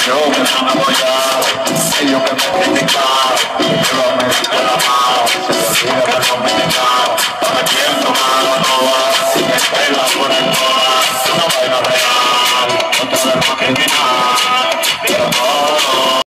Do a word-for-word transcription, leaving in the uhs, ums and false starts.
Yo que no me voy a, ellos que me critican, yo me digo la mano, se me olvida que no me digan, para quien tomado no va, si me pega por el corazón, una vaina real, otra vez más criminal.